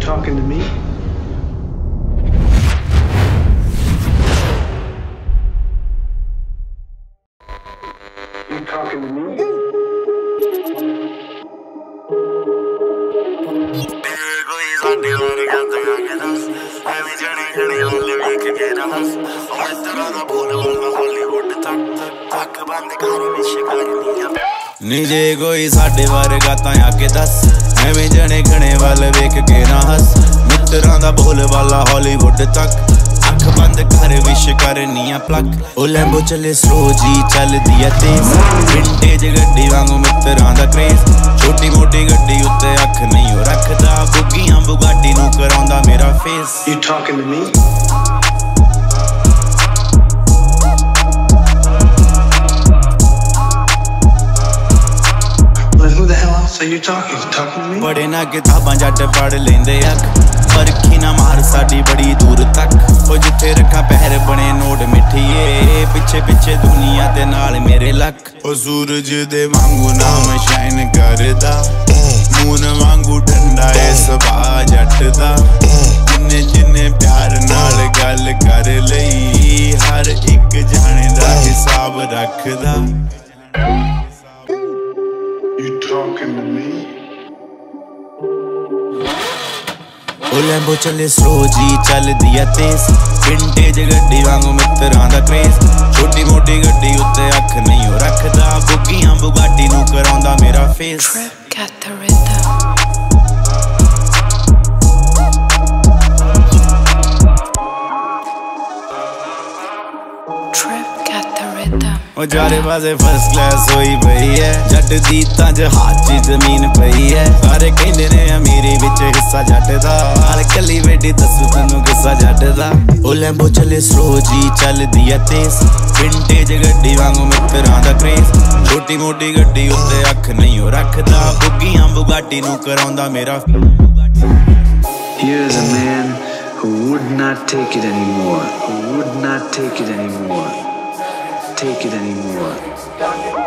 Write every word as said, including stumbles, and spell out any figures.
talking to me? You talking to me? ਨੀ ਜੇ ਕੋਈ ਸਾਡੇ ਵਰਗਾ ਤਾਂ ਆ ਕੇ ਦੱਸ ਐਵੇਂ ਜਣੇ ਖਣੇ ਵੱਲ ਵੇਖ ਕੇ ਨਾ ਹੱਸ ਮਿੱਤਰਾਂ ਦਾ ਬੋਲ ਵਾਲਾ ਹਾਲੀਵੁੱਡ ਤੱਕ ਅੱਖ ਬੰਦ ਕਰ ਵਿਸ਼ ਕਰਨੀਆਂ ਪਲੱਕ ਉਹ ਲੈਂਬੋ ਚੱਲੇ ਸਲੋ ਜੀ ਚੱਲਦੀ ਐ ਤੇਜ਼ ਵਿੰਟੇਜ ਗੱਡੀ ਵਾਂਗੂ ਮਿੱਤਰਾਂ ਦਾ ਕ੍ਰੇਜ਼ ਛੋਟੀ ਮੋਟੀ ਗੱਡੀ ਉੱਤੇ ਅੱਖ ਨਹੀਂ ਉਹ ਰੱਖਦਾ ਬੁੱਗੀਆਂ ਬੁਗਾਟੀ ਨੂੰ ਕਰਾਉਂਦਾ ਮੇਰਾ face You talking to me? Who the hell else are you talking? You talking to me? ਬੜੇ ਨਾ ਕਿਤਾਬਾਂ ਜੱਟ ਪੜ ਲੈਂਦੇ ਅੱਖ ਪਰਖੀ ਨਾ ਮਾਰ ਸਾਡੀ ਬੜੀ ਦੂਰ ਤੱਕ ਉਹ ਜਿੱਥੇ ਰੱਖਾਂ ਪਹਿਰ ਬਣੇ ਨੋਟ ਮਿੱਠੀਏ ਪਿੱਛੇ ਪਿੱਛੇ ਦੁਨੀਆ ਤੇ ਨਾਲ ਮੇਰੇ ਲੱਕ ਉਹ ਸੂਰਜ ਦੇ ਵਾਂਗੂ ਨਾਮ ਸ਼ਾਈਨ ਕਰਦਾ ਮੂਨ ਵਾਂਗੂ ਠੰਡਾ ਏ ਸੁਭਾ ਜੱਟ ਦਾ ਜਿੰਨੇ ਜਿੰਨੇ ਪਿਆਰ ਨਾਲ ਗੱਲ ਕਰ ਲਈ ਹਰ ਇੱਕ ਜਾਣੇ ਦਾ ਹਿਸਾਬ ਰੱਖਦਾ You talking to me? ਉਹ ਲੈਂਬੋ ਚੱਲੇ ਸਲੋ ਜੀ ਚੱਲਦੀ ਐ ਤੇਜ਼ ਵਿੰਟੇਜ ਗੱਡੀ ਵਾਂਗੂ ਮਿੱਤਰਾਂ ਦਾ ਕ੍ਰੇਜ਼ ਛੋਟੀ ਮੋਟੀ ਗੱਡੀ ਉੱਤੇ ਅੱਖ ਨਹੀਂ ਉਹ ਰੱਖਦਾ ਬੁੱਗੀਆਂ ਬੁਗਾਟੀ ਨੂੰ ਕਰਾਉਂਦਾ ਮੇਰਾ ਫੇਸ Got the rhythm. ਉਹ ਚਾਰੇ ਪਾਸੇ ਫਸਟ ਕਲਾਸ ਹੋਈ ਪਈ ਐ ਜੱਟ ਦੀ ਤਾਂ ਜਹਾਜ਼ 'ਚ ਜ਼ਮੀਨ ਪਈ ਐ ਸਾਰੇ ਕਹਿੰਦੇ ਨੇ ਅਮੀਰੀ ਵਿੱਚ ਹਿੱਸਾ ਜੱਟ ਦਾ ਹਾਲ ਕੱਲੀ ਬੇਟੀ ਦੱਸੂ ਤੈਨੂੰ ਕਿੱਸਾ ਜੱਟ ਦਾ ਉਹ ਲੈਂਬੋ ਚੱਲੇ ਸਲੋ ਜੀ ਚੱਲਦੀ ਐ ਤੇਜ਼ ਵਿੰਟੇਜ ਗੱਡੀ ਵਾਂਗੂ ਮਿੱਤਰਾਂ ਦਾ ਕ੍ਰੇਜ਼ ਛੋਟੀ ਮੋਟੀ ਗੱਡੀ ਉੱਤੇ ਅੱਖ ਨਹੀਂ ਉਹ ਰੱਖਦਾ ਬੁੱਗੀਆਂ ਬੁਗਾਟੀ ਨੂੰ ਕਰਾਉਂਦਾ ਮੇਰਾ Here's a man who would not take it anymore. Who would not take it anymore. Take it anymore.